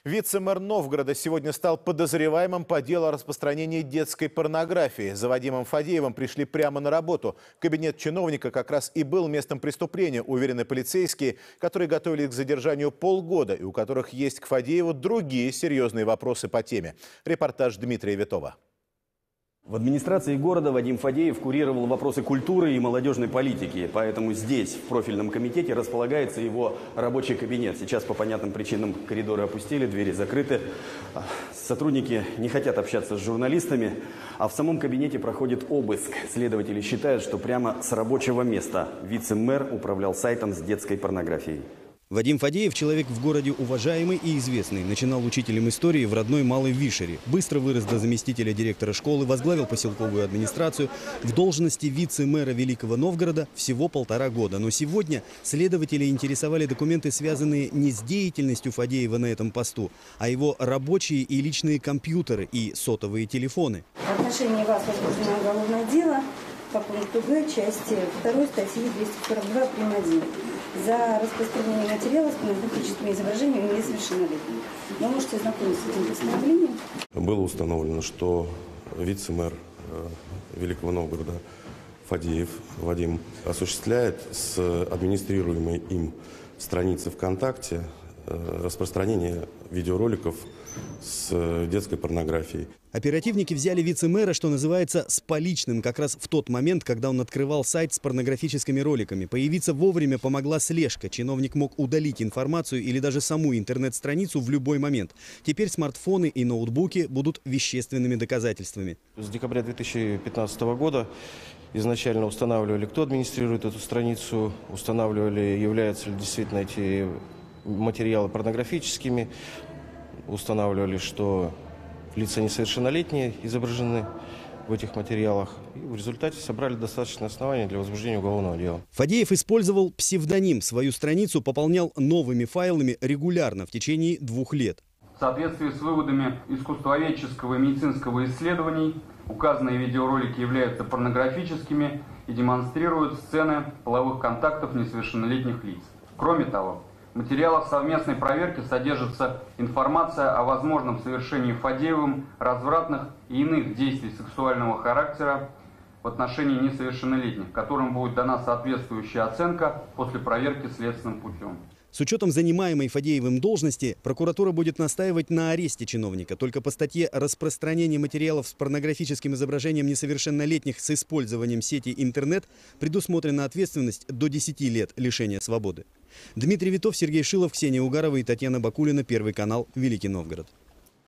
Вице-мэр Новгорода сегодня стал подозреваемым по делу о распространении детской порнографии. За Вадимом Фадеевым пришли прямо на работу. Кабинет чиновника как раз и был местом преступления, уверены полицейские, которые готовились к задержанию полгода и у которых есть к Фадееву другие серьезные вопросы по теме. Репортаж Дмитрия Витова. В администрации города Вадим Фадеев курировал вопросы культуры и молодежной политики. Поэтому здесь, в профильном комитете, располагается его рабочий кабинет. Сейчас по понятным причинам коридоры опустили, двери закрыты. Сотрудники не хотят общаться с журналистами, а в самом кабинете проходит обыск. Следователи считают, что прямо с рабочего места вице-мэр управлял сайтом с детской порнографией. Вадим Фадеев – человек в городе уважаемый и известный. Начинал учителем истории в родной Малой Вишере. Быстро вырос до заместителя директора школы, возглавил поселковую администрацию. В должности вице-мэра Великого Новгорода всего 1,5 года. Но сегодня следователи интересовали документы, связанные не с деятельностью Фадеева на этом посту, а его рабочие и личные компьютеры и сотовые телефоны. В отношении вас возбуждено уголовное дело по пункту Г части 2 статьи 242 прим. 1 за распространение материалов с порнографическими изображениями несовершеннолетних. Вы можете ознакомиться с этим постановлением. Было установлено, что вице-мэр Великого Новгорода Фадеев Вадим осуществляет с администрируемой им страницы ВКонтакте распространение видеороликов с детской порнографией. Оперативники взяли вице-мэра, что называется, с поличным, как раз в тот момент, когда он открывал сайт с порнографическими роликами. Появиться вовремя помогла слежка. Чиновник мог удалить информацию или даже саму интернет-страницу в любой момент. Теперь смартфоны и ноутбуки будут вещественными доказательствами. С декабря 2015 года изначально устанавливали, кто администрирует эту страницу, устанавливали, являются ли действительно эти материалы порнографическими, устанавливали, что лица несовершеннолетние изображены в этих материалах. И в результате собрали достаточное основание для возбуждения уголовного дела. Фадеев использовал псевдоним. Свою страницу пополнял новыми файлами регулярно в течение 2 лет. В соответствии с выводами искусствоведческого и медицинского исследований, указанные видеоролики являются порнографическими и демонстрируют сцены половых контактов несовершеннолетних лиц. Кроме того, в материалах совместной проверки содержится информация о возможном совершении Фадеевым развратных и иных действий сексуального характера в отношении несовершеннолетних, которым будет дана соответствующая оценка после проверки следственным путем. С учетом занимаемой Фадеевым должности, прокуратура будет настаивать на аресте чиновника. Только по статье «Распространение материалов с порнографическим изображением несовершеннолетних с использованием сети интернет» предусмотрена ответственность до 10 лет лишения свободы. Дмитрий Витов, Сергей Шилов, Ксения Угарова и Татьяна Бакулина. Первый канал, Великий Новгород.